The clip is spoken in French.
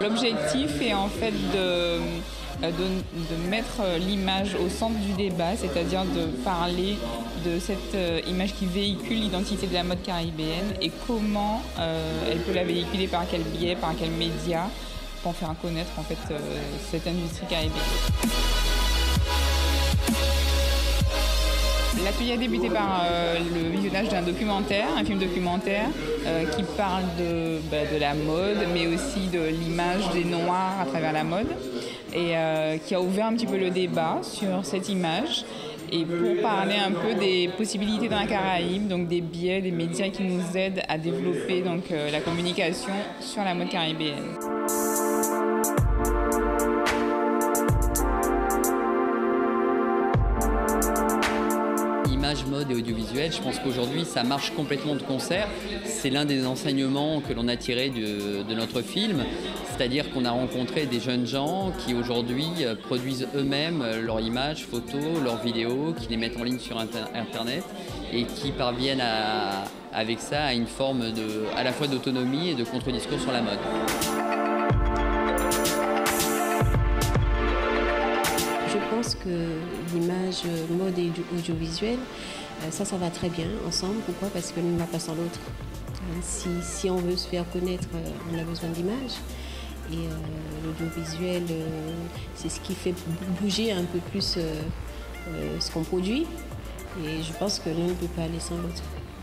L'objectif est en fait de mettre l'image au centre du débat, c'est-à-dire de parler de cette image qui véhicule l'identité de la mode caribéenne et comment elle peut la véhiculer, par quel biais, par quel média, pour faire connaître en fait cette industrie caribéenne. L'atelier a débuté par le visionnage d'un documentaire, un film documentaire qui parle de la mode, mais aussi de l'image des Noirs à travers la mode, et qui a ouvert un petit peu le débat sur cette image, et pour parler un peu des possibilités dans la Caraïbe, donc des biais, des médias qui nous aident à développer donc, la communication sur la mode caribéenne. Image, mode et audiovisuel, je pense qu'aujourd'hui ça marche complètement de concert. C'est l'un des enseignements que l'on a tiré de notre film, c'est-à-dire qu'on a rencontré des jeunes gens qui aujourd'hui produisent eux-mêmes leurs images, photos, leurs vidéos, qui les mettent en ligne sur Internet et qui parviennent avec ça à une forme à la fois d'autonomie et de contre-discours sur la mode. Je pense que l'image, mode et audiovisuel, ça va très bien ensemble. Pourquoi? Parce que l'une va pas sans l'autre. Si on veut se faire connaître, on a besoin d'images. Et l'audiovisuel, c'est ce qui fait bouger un peu plus ce qu'on produit. Et je pense que l'un ne peut pas aller sans l'autre.